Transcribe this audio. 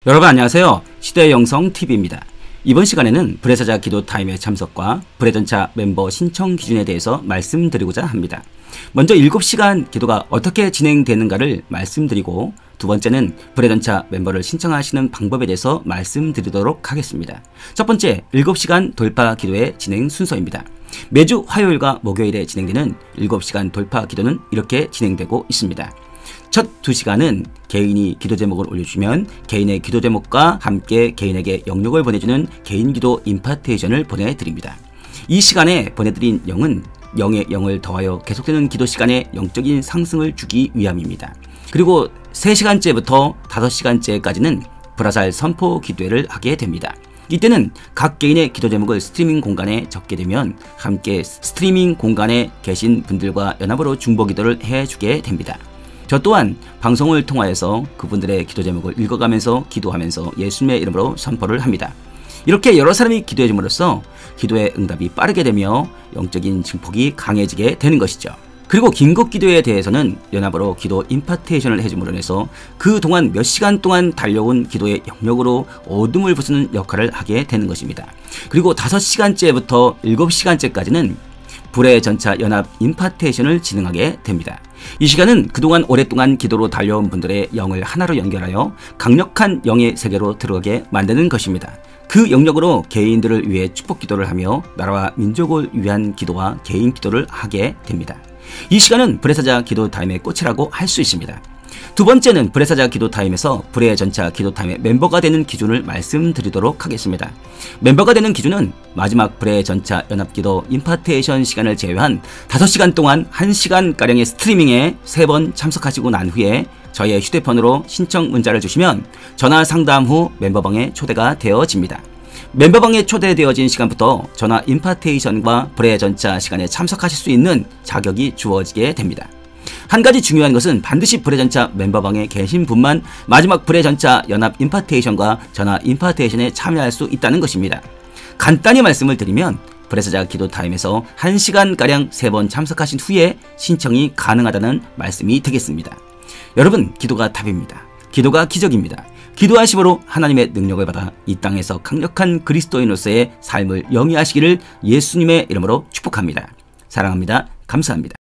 여러분 안녕하세요. 시대영성TV입니다. 이번 시간에는 불회사자 기도 타임에 참석과 불회전차 멤버 신청 기준에 대해서 말씀드리고자 합니다. 먼저 7시간 기도가 어떻게 진행되는가를 말씀드리고, 두 번째는 불회전차 멤버를 신청하시는 방법에 대해서 말씀드리도록 하겠습니다. 첫 번째, 7시간 돌파 기도의 진행 순서입니다. 매주 화요일과 목요일에 진행되는 7시간 돌파 기도는 이렇게 진행되고 있습니다. 첫 2시간은 개인이 기도 제목을 올려주면 개인의 기도 제목과 함께 개인에게 영역을 보내주는 개인 기도 임파테이션을 보내드립니다. 이 시간에 보내드린 영은 영의 영을 더하여 계속되는 기도 시간에 영적인 상승을 주기 위함입니다. 그리고 3시간째부터 5시간째까지는 불화살 선포 기도회를 하게 됩니다. 이때는 각 개인의 기도 제목을 스트리밍 공간에 적게 되면 함께 스트리밍 공간에 계신 분들과 연합으로 중보 기도를 해주게 됩니다. 저 또한 방송을 통하여서 그분들의 기도 제목을 읽어가면서 기도하면서 예수님의 이름으로 선포를 합니다. 이렇게 여러 사람이 기도해 줌으로써 기도의 응답이 빠르게 되며 영적인 증폭이 강해지게 되는 것이죠. 그리고 긴급 기도에 대해서는 연합으로 기도 임파테이션을 해줌으로 인해서 그동안 몇 시간 동안 달려온 기도의 영역으로 어둠을 부수는 역할을 하게 되는 것입니다. 그리고 5시간째부터 7시간째까지는 불의 전차 연합 임파테이션을 진행하게 됩니다. 이 시간은 그동안 오랫동안 기도로 달려온 분들의 영을 하나로 연결하여 강력한 영의 세계로 들어가게 만드는 것입니다. 그 영역으로 개인들을 위해 축복 기도를 하며 나라와 민족을 위한 기도와 개인 기도를 하게 됩니다. 이 시간은 불회사자 기도 타임의 꽃이라고 할 수 있습니다. 두 번째는 불회사자 기도 타임에서 불의 전차 기도 타임의 멤버가 되는 기준을 말씀드리도록 하겠습니다. 멤버가 되는 기준은 마지막 불의 전차 연합기도 임파테이션 시간을 제외한 5시간 동안 1시간가량의 스트리밍에 3번 참석하시고 난 후에 저의 휴대폰으로 신청 문자를 주시면 전화 상담 후 멤버방에 초대가 되어집니다. 멤버방에 초대되어진 시간부터 전화 임파테이션과 불의 전차 시간에 참석하실 수 있는 자격이 주어지게 됩니다. 한 가지 중요한 것은 반드시 불의 전차 멤버방에 계신 분만 마지막 불의 전차 연합 임파테이션과 전화 임파테이션에 참여할 수 있다는 것입니다. 간단히 말씀을 드리면 불회사자 기도 타임에서 1시간가량 3번 참석하신 후에 신청이 가능하다는 말씀이 되겠습니다. 여러분, 기도가 답입니다. 기도가 기적입니다. 기도하심으로 하나님의 능력을 받아 이 땅에서 강력한 그리스도인으로서의 삶을 영위하시기를 예수님의 이름으로 축복합니다. 사랑합니다. 감사합니다.